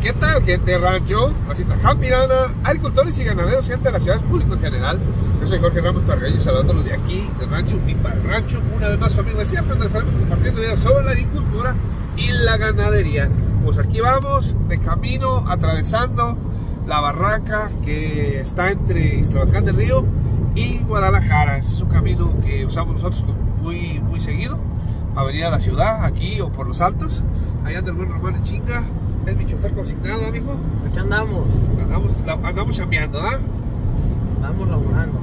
¿Qué tal, gente de rancho? Racita campirana, agricultores y ganaderos, gente de las ciudades, público en general. Yo soy Jorge Ramos Parreño, saludándolos de aquí, del rancho y para el rancho. Una vez más, su amigo de siempre, donde estaremos compartiendo videos sobre la agricultura y la ganadería. Pues aquí vamos, de camino, atravesando la barranca que está entre Ixtlahuacán del Río y Guadalajara. Es un camino que usamos nosotros muy seguido para venir a la ciudad, aquí o por los altos. Allá anda el buen Román en chinga. Es mi chofer consignado, amigo. Aquí andamos. Andamos chambeando, ¿ah? Andamos laborando.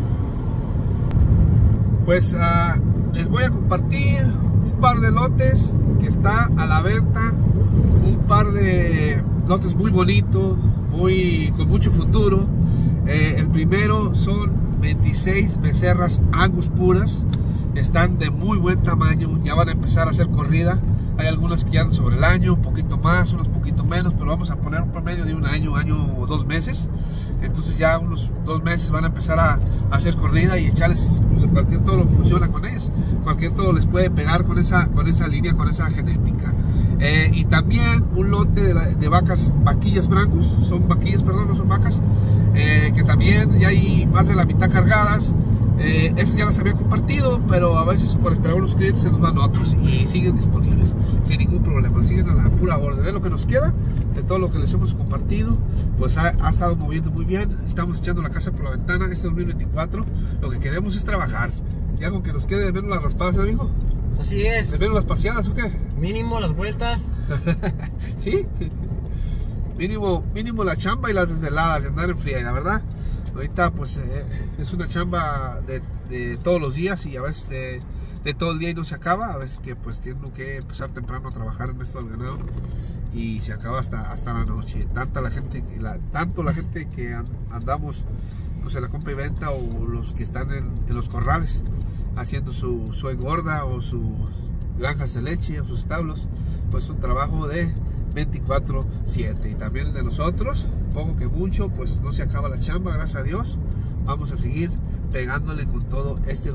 Pues les voy a compartir un par de lotes que está a la venta. Un par de lotes muy bonitos, con mucho futuro. El primero son 26 becerras Angus puras. Están de muy buen tamaño, ya van a empezar a hacer corrida. Hay algunas que ya andan sobre el año, un poquito más, unos poquito menos, pero vamos a poner un promedio de un año o 2 meses. Entonces ya unos 2 meses van a empezar a hacer corrida y echarles, pues, cualquier toro funciona con ellas. Cualquier toro les puede pegar con esa línea, con esa genética. Y también un lote de vaquillas brancos, son vaquillas, perdón, no son vacas, que también ya hay más de la mitad cargadas. Esas ya las había compartido, pero a veces por esperar a unos clientes se nos van otros y siguen disponibles sin ningún problema, siguen a la pura orden. Es lo que nos queda de todo lo que les hemos compartido. Pues ha estado moviendo muy bien, estamos echando la casa por la ventana este 2024. Lo que queremos es trabajar, ya con que nos quede de menos las raspadas, amigo. Así es. ¿De menos las paseadas o qué? Mínimo las vueltas. ¿Sí? Mínimo la chamba y las desveladas de andar en friega, ¿verdad? Ahorita pues es una chamba de todos los días y a veces de todo el día y no se acaba. A veces que pues tengo que empezar temprano a trabajar en esto del ganado y se acaba hasta la noche. Tanto la gente que andamos pues en la compra y venta, o los que están en los corrales haciendo su engorda o sus granjas de leche o sus establos, pues es un trabajo de 24/7. Y también el de nosotros, poco que mucho, pues no se acaba la chamba, gracias a Dios. Vamos a seguir pegándole con todo este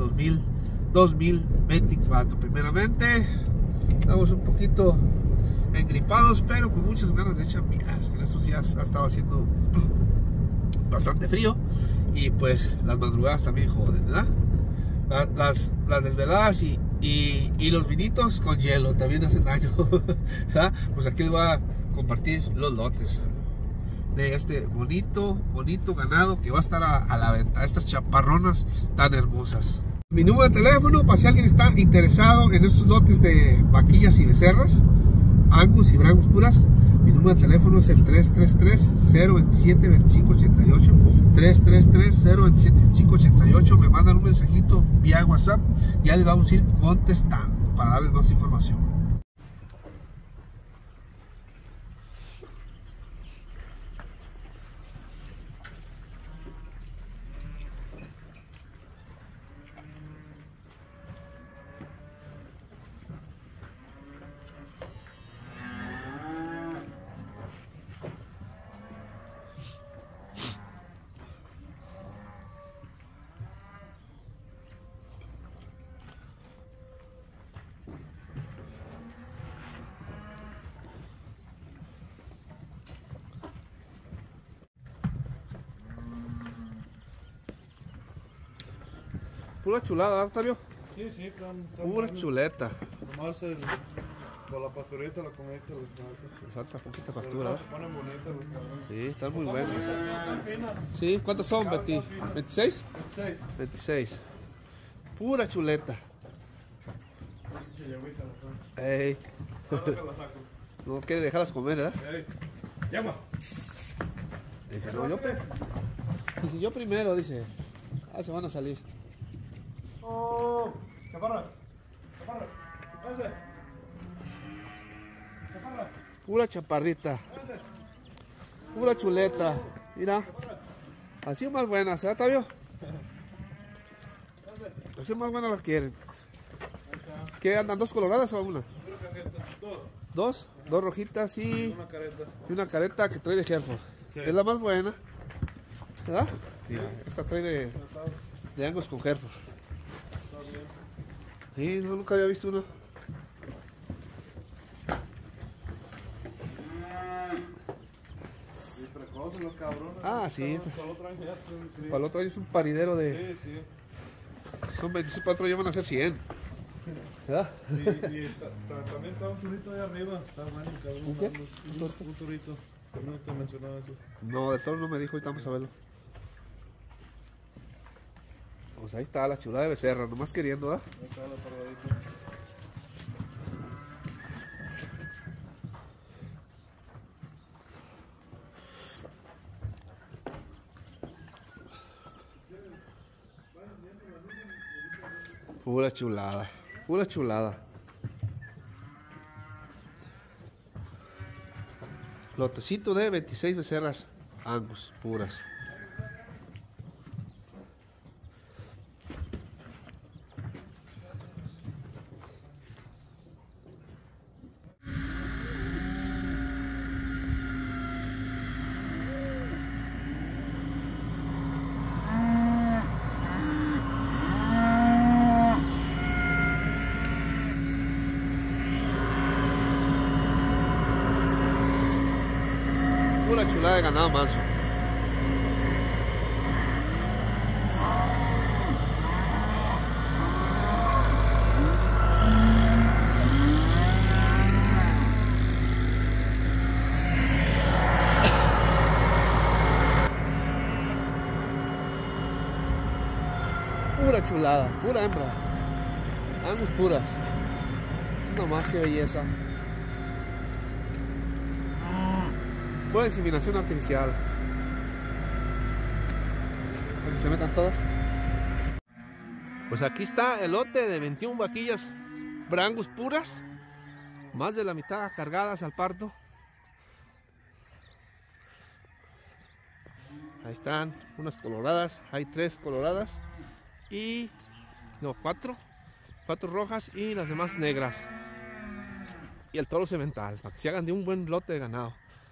2024. Primeramente, estamos un poquito engripados, pero con muchas ganas de chambear. En estos días ha estado haciendo bastante frío y pues las madrugadas también joden, ¿verdad? Las desveladas y los vinitos con hielo también hacen daño. Pues aquí les voy a compartir los lotes de este bonito ganado que va a estar a la venta. Estas chaparronas tan hermosas. Mi número de teléfono para si alguien está interesado en estos lotes de vaquillas y becerras Angus y Brangus puras. Mi número de teléfono es el 333-027-2588. 333-027-2588. Me mandan un mensajito vía WhatsApp. Ya les vamos a ir contestando para darles más información. Pura chulada, Octavio. Sí, Pura chuleta. Nomás con la pastorita, la comidita, los cabros. Falta poquita pastura. Se ponen bonitos los cabros. Sí, están muy buenos. Sí, ¿cuántos son, Betty? ¿26? 26. Pura chuleta. Ey. No quiere dejarlas comer, ¿verdad? Llama. Dice, no, dice, yo primero, dice. Se van a salir. Oh, chaparra. Pura chaparrita. Pura chuleta. Mira. Así más buenas, ¿verdad, Tavio? Así más buenas las quieren. ¿Qué andan? ¿2 coloradas o una? Dos rojitas y una careta que trae de Hereford. Sí. Es la más buena, ¿verdad? Mira, esta trae de Angus con Hereford. Sí, no, nunca había visto una. los cabrones. Ah, sí. Para el otro año ya se inscriben. Para el otro año es un paridero de... Sí, sí. Son 25, para el otro año van a ser 100. ¿Verdad? Y también está un turito ahí arriba. Está bueno, cabrón. ¿Un qué? Un turito. No te mencionaba eso. No, del toro no me dijo, ahorita vamos a verlo. Pues ahí está la chulada de becerra, nomás queriendo, ¿verdad? Ahí está la parvadita. Pura chulada, pura chulada. Lotecito de 26 becerras Angus, puras. Pura chulada de ganado manso. Pura chulada, pura hembra. Angus puras. No más que belleza. Pura inseminación artificial. Para que se metan todas. Pues aquí está el lote de 21 vaquillas Brangus puras. Más de la mitad cargadas al parto. Ahí están unas coloradas. Hay 3 coloradas. Y no, 4 rojas y las demás negras. Y el toro semental, para que se hagan de un buen lote de ganado.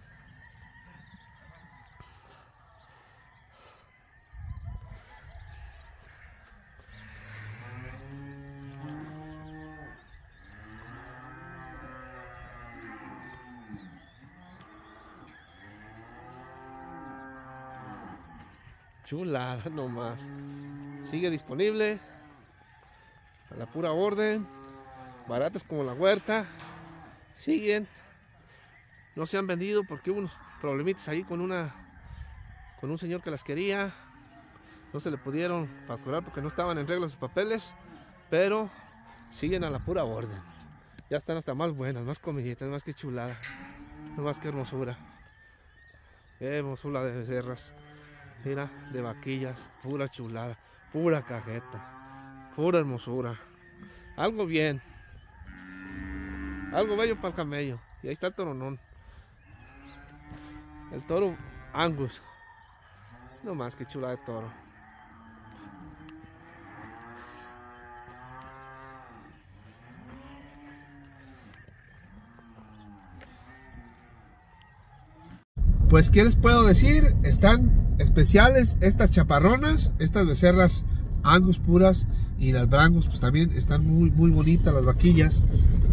Chulada nomás. Sigue disponible a la pura orden. Baratas como la huerta. Siguen. No se han vendido porque hubo unos problemitas ahí con un señor que las quería. No se le pudieron facturar porque no estaban en regla sus papeles. Pero siguen a la pura orden. Ya están hasta más buenas, más comiditas, más que chulada. No más que hermosura. Qué hermosura de becerras. Mira, de vaquillas, pura chulada, pura cajeta, pura hermosura. Algo bien, algo bello para el camello. Y ahí está el toronón, el toro Angus. No más que chulada de toro. Pues, ¿qué les puedo decir? Están especiales estas chaparronas, estas becerras Angus puras, y las Brangus pues también están muy bonitas las vaquillas.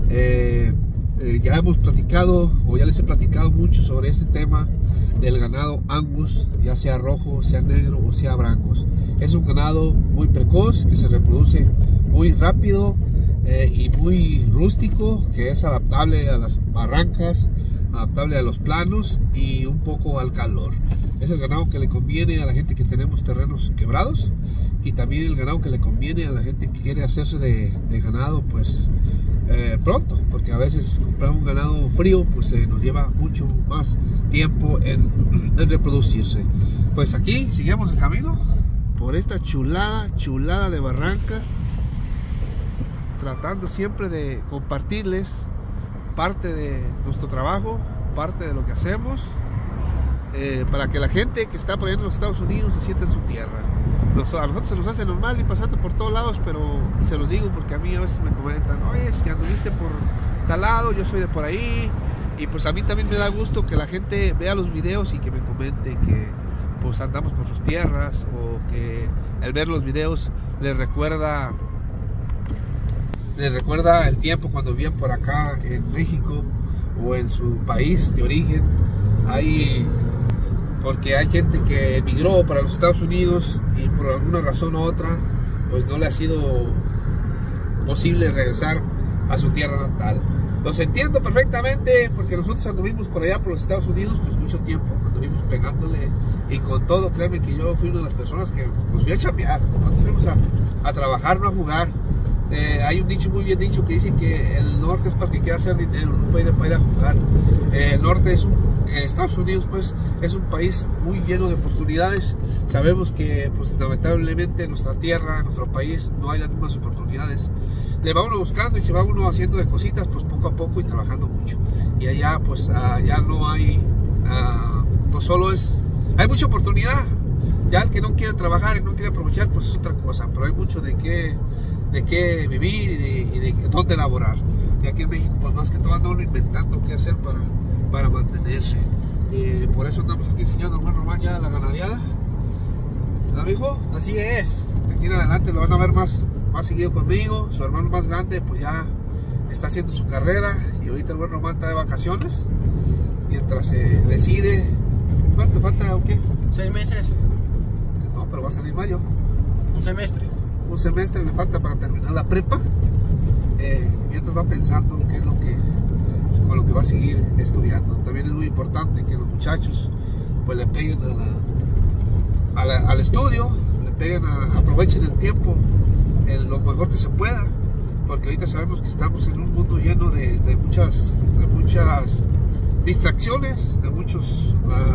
Ya hemos platicado, o ya les he platicado mucho sobre este tema del ganado Angus, ya sea rojo, sea negro o sea Brangus. Es un ganado muy precoz, que se reproduce muy rápido y muy rústico, que es adaptable a las barrancas, adaptable a los planos y un poco al calor. Es el ganado que le conviene a la gente que tenemos terrenos quebrados, y también el ganado que le conviene a la gente que quiere hacerse de ganado pues pronto, porque a veces comprar un ganado frío pues nos lleva mucho más tiempo en reproducirse. Pues aquí seguimos el camino por esta chulada de barranca, tratando siempre de compartirles parte de nuestro trabajo, parte de lo que hacemos, para que la gente que está por ahí en los Estados Unidos se sienta en su tierra. A nosotros se nos hace normal ir pasando por todos lados, pero se los digo porque a mí a veces me comentan: oye, es que anduviste por tal lado, yo soy de por ahí. Y pues a mí también me da gusto que la gente vea los videos y que me comente que pues andamos por sus tierras, o que al ver los videos les recuerda el tiempo cuando vivían por acá en México o en su país de origen. Hay porque hay gente que emigró para los Estados Unidos y por alguna razón u otra pues no le ha sido posible regresar a su tierra natal. Los entiendo perfectamente, porque nosotros anduvimos por allá por los Estados Unidos pues mucho tiempo, anduvimos pegándole, y con todo, créanme que yo fui una de las personas que nos fui a chambear, nosotros fuimos a trabajar, no a jugar. Hay un dicho muy bien dicho que dice que el norte es para el que quiera hacer dinero, no para ir a jugar. El norte es Estados Unidos pues es un país muy lleno de oportunidades. Sabemos que pues lamentablemente en nuestra tierra, en nuestro país no hay las mismas oportunidades. Le va uno buscando y se va uno haciendo de cositas pues poco a poco y trabajando mucho. Y allá pues ya no hay, pues solo hay mucha oportunidad. Ya el que no quiere trabajar y no quiere aprovechar pues es otra cosa, pero hay mucho de qué vivir y de dónde laborar. Y aquí en México pues más que todo anda uno inventando qué hacer para mantenerse. Por eso andamos aquí enseñando al buen Román ya la ganadeada, ¿verdad, mijo? Así es. De aquí en adelante lo van a ver más seguido conmigo. Su hermano más grande pues ya está haciendo su carrera y ahorita el buen Román está de vacaciones mientras se decide. ¿Cuánto te falta o qué? 6 meses. No, pero va a salir mayo. Un semestre. Un semestre le falta para terminar la prepa. Mientras va pensando qué es con lo que va a seguir estudiando. También es muy importante que los muchachos pues le peguen al estudio, le peguen aprovechen el tiempo lo mejor que se pueda, porque ahorita sabemos que estamos en un mundo lleno de muchas distracciones, de muchos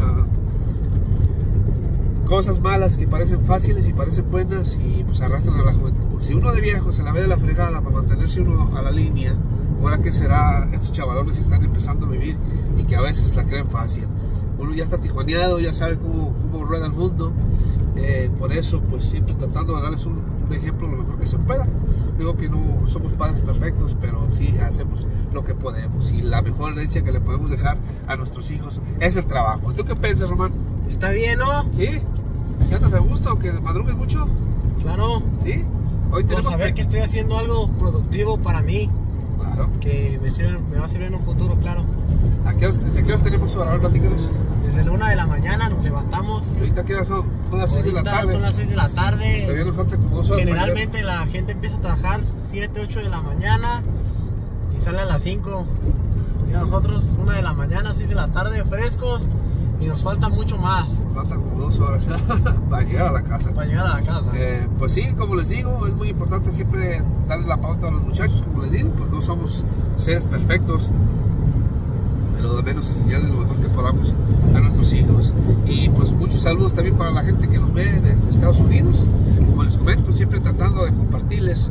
cosas malas que parecen fáciles y parecen buenas y pues arrastran a la juventud. Si uno de viejo se la ve de la fregada para mantenerse uno a la línea, ahora que será estos chavalones que están empezando a vivir y que a veces la creen fácil. Uno ya está tijuaneado, ya sabe cómo rueda el mundo. Por eso pues siempre tratando de darles un ejemplo lo mejor que se pueda. Digo que no somos padres perfectos, pero sí hacemos lo que podemos, y la mejor herencia que le podemos dejar a nuestros hijos es el trabajo. ¿Tú qué piensas, Román? Está bien, ¿no? ¿Sí? ¿Si andas a gusto aunque madrugues mucho? Claro. ¿Sí? Hoy tenemos saber que estoy haciendo algo productivo para mí. Claro. Que me va a servir en un futuro, claro. ¿Desde qué horas tenemos hora? A ver, platícales. Desde la 1 de la mañana nos levantamos. ¿Y ahorita qué hora son? Son las 6 de la tarde. Son las 6 de la tarde. Todavía nos falta como 2 horas. Generalmente la gente empieza a trabajar 7, 8 de la mañana y sale a las 5. Y nosotros 1 de la mañana, 6 de la tarde, frescos, y nos falta mucho más. Nos faltan como 2 horas para llegar a la casa. Pues sí, como les digo, es muy importante siempre darles la pauta a los muchachos. Como les digo, pues no somos seres perfectos, pero de menos enseñarles lo mejor que podamos a nuestros hijos. Y pues muchos saludos también para la gente que nos ve desde Estados Unidos. Como les comento, siempre tratando de compartirles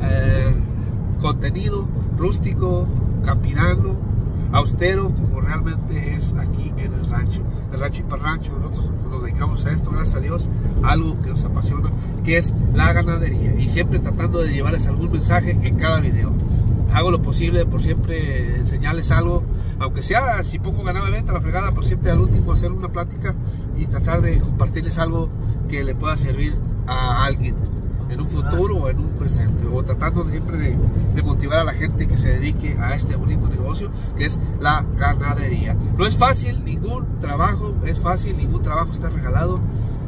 contenido rústico, campirano, austero, como realmente es aquí en el rancho y parrancho. Nosotros nos dedicamos a esto, gracias a Dios, algo que nos apasiona, que es la ganadería, y siempre tratando de llevarles algún mensaje en cada video. Hago lo posible por siempre enseñarles algo, aunque sea si poco ganaba venta la fregada, pues siempre al último hacer una plática y tratar de compartirles algo que le pueda servir a alguien en un futuro o en un presente, o tratando siempre de motivar a la gente que se dedique a este bonito negocio que es la ganadería. No es fácil, ningún trabajo es fácil, ningún trabajo está regalado,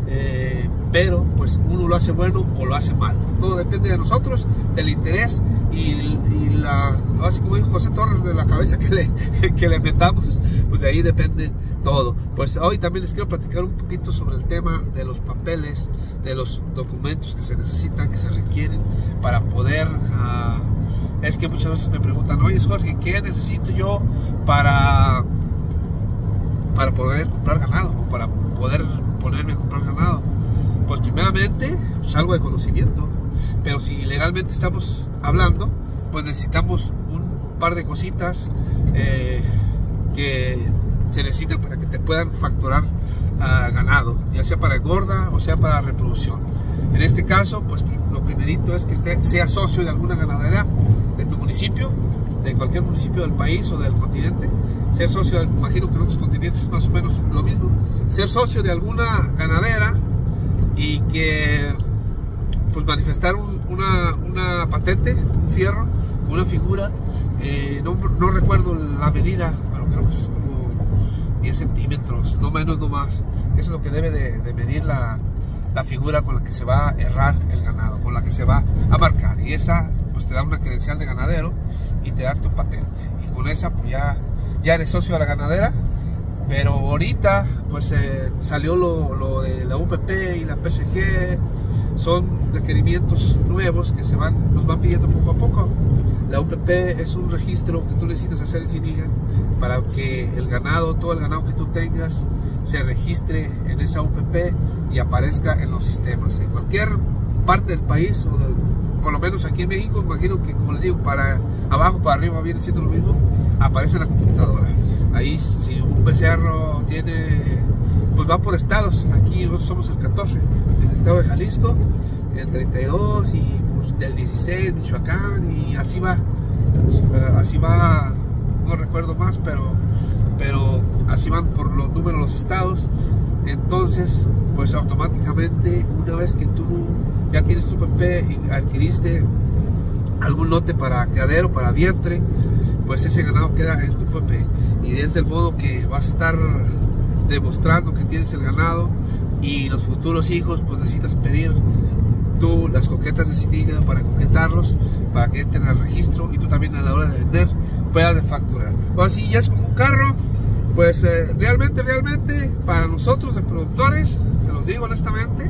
pero pues uno lo hace bueno o lo hace mal. Todo depende de nosotros, del interés y así como dijo José Torres, de la cabeza que le metamos, pues de ahí depende todo. Pues hoy también les quiero platicar un poquito sobre el tema de los papeles, de los documentos que se necesitan, que se requieren para poder... es que muchas veces me preguntan, oye Jorge, ¿qué necesito yo para poder comprar ganado o para poder ponerme a comprar ganado? Pues primeramente pues algo de conocimiento, pero si legalmente estamos hablando, pues necesitamos un par de cositas que se necesitan para que te puedan facturar ganado, ya sea para engorda o sea para reproducción. En este caso, pues lo primerito es que sea socio de alguna ganadera de tu municipio, de cualquier municipio del país o del continente. Ser socio, imagino que en otros continentes es más o menos lo mismo. Ser socio de alguna ganadera y que pues manifestar una patente, un fierro, una figura, no recuerdo la medida, pero creo que es como 10 centímetros, no menos, no más. Eso es lo que debe de medir la figura con la que se va a errar el ganado, con la que se va a marcar. Y esa pues te da una credencial de ganadero y te da tu patente. Y con esa pues ya eres socio de la ganadera. Pero ahorita pues salió lo de la UPP y la PSG. Son requerimientos nuevos que nos van pidiendo poco a poco. La UPP es un registro que tú necesitas hacer en Ziniga para que el ganado, todo el ganado que tú tengas, se registre en esa UPP y aparezca en los sistemas. En cualquier parte del país, por lo menos aquí en México, imagino que, como les digo, para abajo, para arriba viene siendo lo mismo, aparece en la computadora. Ahí, si un becerro tiene, pues va por estados. Aquí nosotros somos el 14, el estado de Jalisco, el 32 y pues, del 16, Michoacán, y así va, no recuerdo más, pero así van por los números los estados. Entonces, pues automáticamente, una vez que tú ya tienes tu PP y adquiriste algún lote para criadero, para vientre, pues ese ganado queda en tu PP. Y desde el modo que vas a estar demostrando que tienes el ganado, y los futuros hijos, pues necesitas pedir tú las coquetas de Ziniga para coquetarlos, para que entren al registro, y tú también a la hora de vender puedas de facturar. O así ya es como un carro. Pues realmente para nosotros de productores, se los digo honestamente,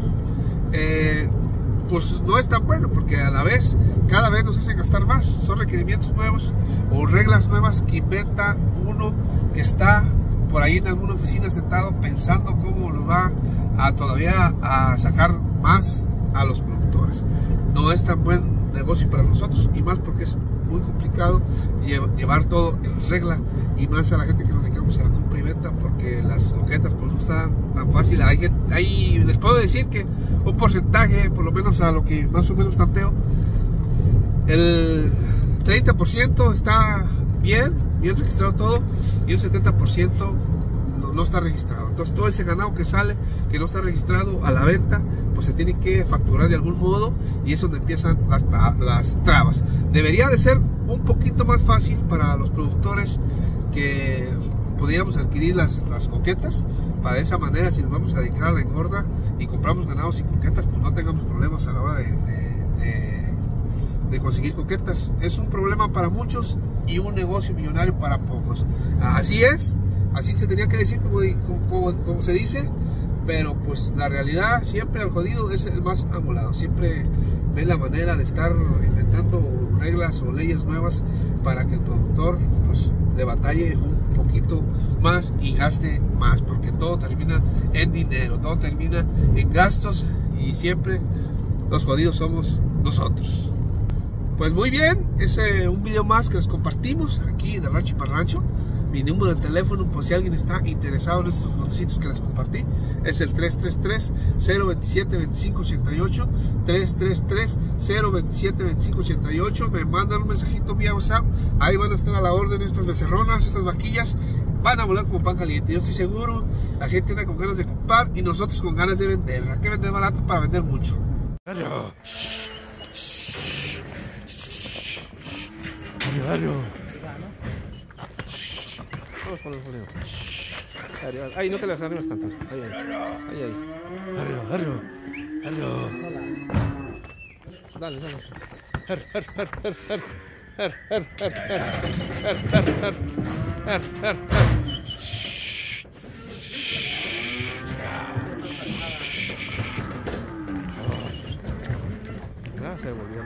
pues no es tan bueno, porque a la vez, cada vez nos hacen gastar más. Son requerimientos nuevos o reglas nuevas que inventa uno que está por ahí en alguna oficina sentado pensando cómo nos va todavía a sacar más a los productores. No es tan buen negocio para nosotros, y más porque es muy complicado llevar todo en regla, y más a la gente que nos dedicamos a la compra y venta, porque las coquetas pues no están tan fácil. Ahí les puedo decir que un porcentaje, por lo menos a lo que más o menos tanteo, el 30% está bien registrado todo, y un 70% no está registrado. Entonces todo ese ganado que sale, que no está registrado a la venta, pues se tiene que facturar de algún modo, y es donde empiezan las trabas. Debería de ser un poquito más fácil para los productores que pudiéramos adquirir las coquetas. Para esa manera, si nos vamos a dedicar a la engorda y compramos ganados y coquetas, pues no tengamos problemas a la hora de conseguir coquetas. Es un problema para muchos y un negocio millonario para pocos. Así es, así se tenía que decir, como se dice. Pero pues la realidad, siempre el jodido es el más amolado. Siempre ve la manera de estar inventando reglas o leyes nuevas para que el productor pues le batalle un poquito más y gaste más, porque todo termina en dinero, todo termina en gastos, y siempre los jodidos somos nosotros. Pues muy bien, es un video más que les compartimos aquí de Rancho y Parrancho. Mi número de teléfono, pues si alguien está interesado en estos noticias que les compartí, es el 333-027-2588, 333-027-2588. Me mandan un mensajito vía WhatsApp, ahí van a estar a la orden estas becerronas, estas vaquillas, van a volar como pan caliente. Yo estoy seguro, la gente anda con ganas de comprar y nosotros con ganas de vender. Hay que vender barato para vender mucho. Vamos con el jaleo. Ay, no te las arrimas tanto. Ay. Arrio. Dale. Ya se volvió.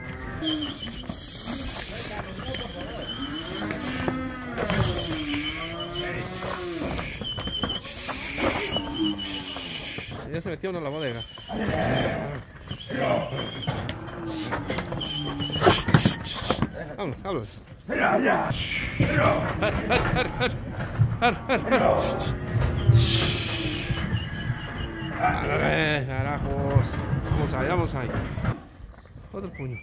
Ya se metió uno en la bodega. Vámonos. Carajos. Vamos ahí. Otro puño.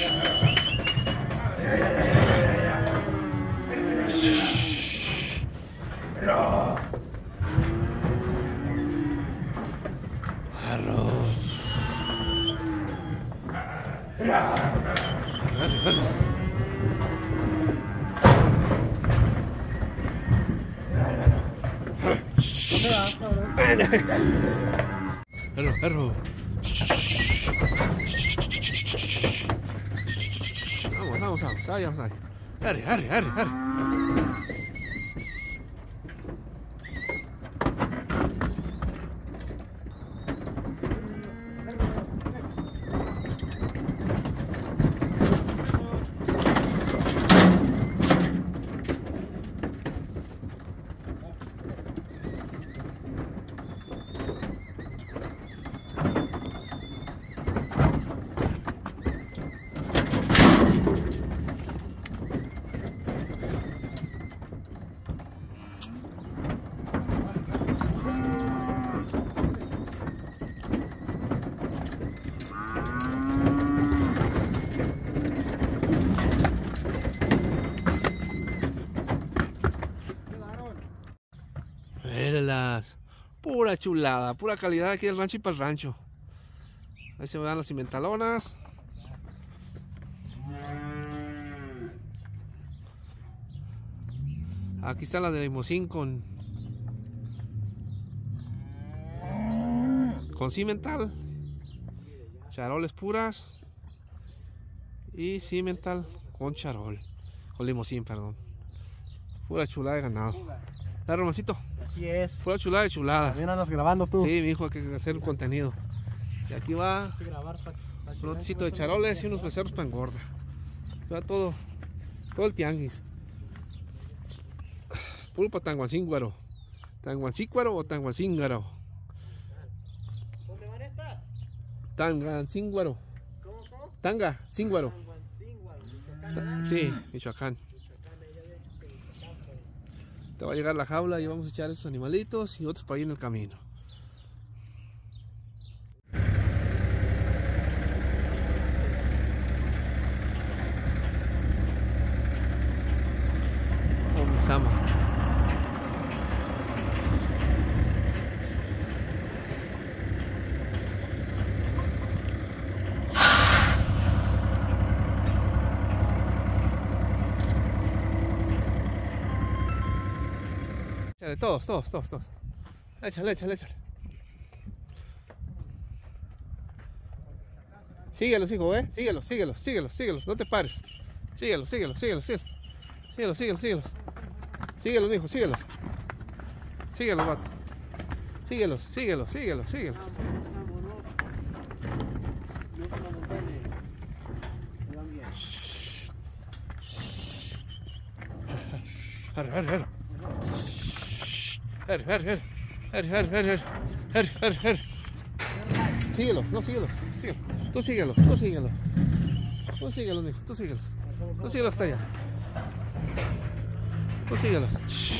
Perro. Vamos. Ahí. Harry. Vérelas, pura chulada, pura calidad aquí del rancho y para el rancho. Ahí se van las cimentalonas. Aquí están las de limosín con cimental, charoles puras y cimental con charol, con limosín, perdón. Pura chulada de ganado. ¿Está, Romancito? Así es. Pura chulada de chulada. También andas grabando tú. Sí, mi hijo, hay que hacer contenido. Y aquí va un lotecito de charoles y unos becerros para engorda. Va todo el tianguis. Pulpa tanguancíngüaro. ¿Tanguancícuaro o tanguancíngaro? ¿Dónde van estas? Tangancíngüaro. ¿Cómo? Tangancíngüaro. Sí, Michoacán. Te va a llegar la jaula y vamos a echar estos animalitos y otros para ahí en el camino. Sama. Échale, todos. Échale. Síguelos, hijo, síguelos, no te pares. Síguelos. Síguelos, hijo, síguelos. Síguelos, vato. Síguelos. Síguelos. Tú síguelos, mijo, tú síguelos hasta allá. Tú síguelos.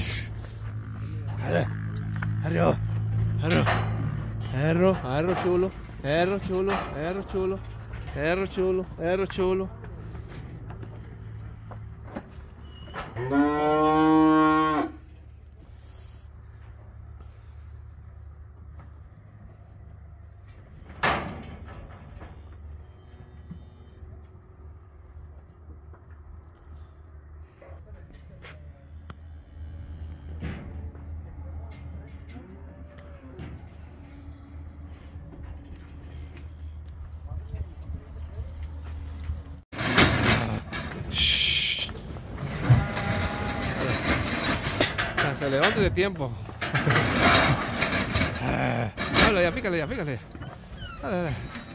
Erro chulo. Se levante de tiempo. Dale, ya, pícale. Dale.